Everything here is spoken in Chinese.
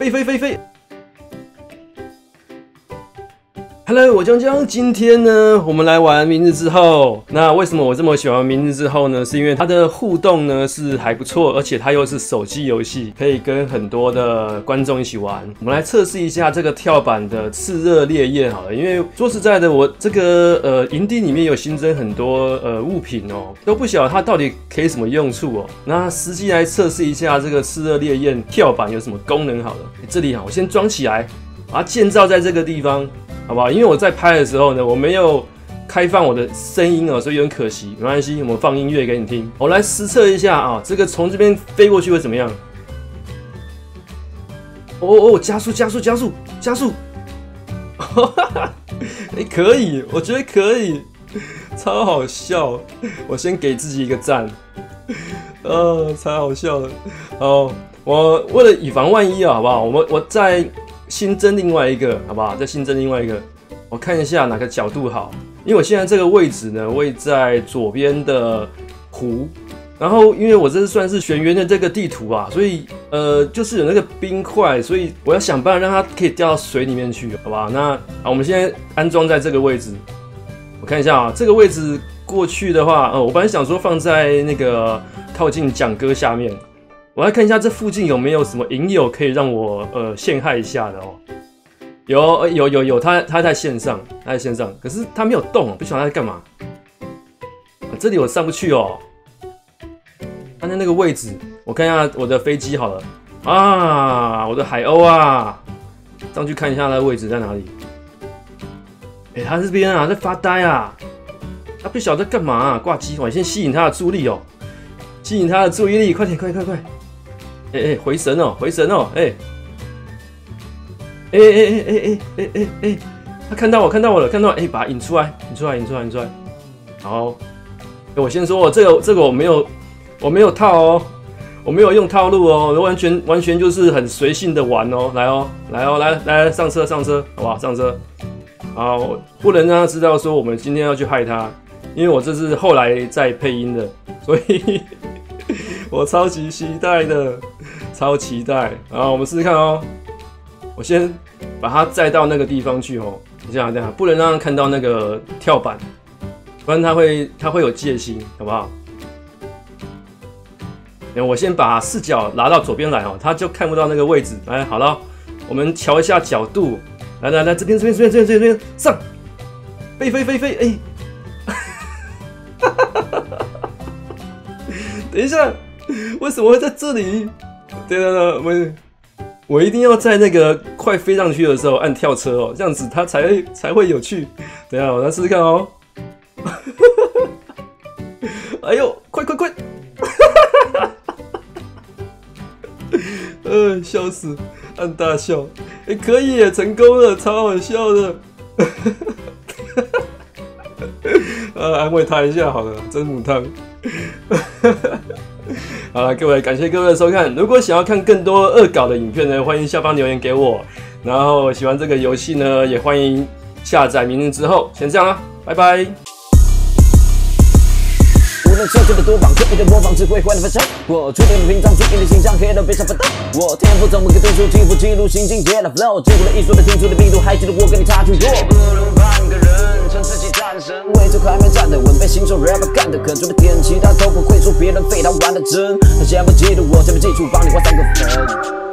飞。Hello， 我江江，今天呢，我们来玩明日之后。那为什么我这么喜欢明日之后呢？是因为它的互动呢是还不错，而且它又是手机游戏，可以跟很多的观众一起玩。我们来测试一下这个跳板的炽热烈焰好了，因为说实在的，我这个营地里面有新增很多物品哦，都不晓得它到底可以什么用处哦。那实际来测试一下这个炽热烈焰跳板有什么功能好了。这里我先装起来，把它建造在这个地方。好不好？因为我在拍的时候呢，我没有开放我的声音哦，所以有点可惜。没关系，我们放音乐给你听。我来实测一下啊，这个从这边飞过去会怎么样？加速！可以，我觉得可以，超好笑。我先给自己一个赞，超好笑的。好，我为了以防万一啊，好不好？我再新增另外一个，好不好？再新增另外一个，我看一下哪个角度好。因为我现在这个位置呢，位在左边的湖，然后因为我这是算是玄渊的这个地图啊，所以就是有那个冰块，所以我要想办法让它可以掉到水里面去，好不好？那我们现在安装在这个位置，我看一下啊，这个位置过去的话，我本来想说放在那个靠近蒋哥下面。我来看一下这附近有没有什么营友可以让我陷害一下的哦。有，他在线上，可是他没有动，不晓得他在干嘛。这里我上不去哦。他在那个位置，我看一下我的飞机好了啊，我的海鸥啊，上去看一下他的位置在哪里。他这边啊在发呆啊，他不晓得在干嘛啊，挂机，我先吸引他的注意力哦，快点！回神哦！他看到我了，把它引出来。好，我先说，这个我没有套哦，我没有用套路哦，完全就是很随性的玩哦，来上车，好不好？上车，好，不能让他知道说我们今天要去害他，因为我这是后来再配音的，所以我超级期待的。好，我们试试看哦。我先把它载到那个地方去哦。等一下，不能让他看到那个跳板，不然他会有戒心，好不好？我先把视角拿到左边来哦，他就看不到那个位置。来，好了，我们调一下角度。来，这边上，飞！等一下，为什么会在这里？对，我一定要在那个快飞上去的时候按跳车哦，这样子它才会有趣。等一下，我来试试看哦。哎呦，快！笑死，按大笑。可以耶，成功了，超好笑的。安慰他一下好了，真母汤。好了，各位，感谢各位的收看。如果想要看更多恶搞的影片呢，欢迎下方留言给我。然后喜欢这个游戏呢，也欢迎下载明日之后。先这样啦，拜拜。无论设置的多棒，刻意的模仿只会换来反常。我注定平常注定的形象，黑到悲伤发抖。我天赋怎么个读书，天赋记录心境跌了 flow， 记录了艺术的听出的密度，还记得我跟你差距多。不能半个人称自己战神，为这还没站得稳，被新手 rapper 干得很准的天，其他都不会说别人非他玩的真。他先不嫉妒我，先不记住帮你画3个粉。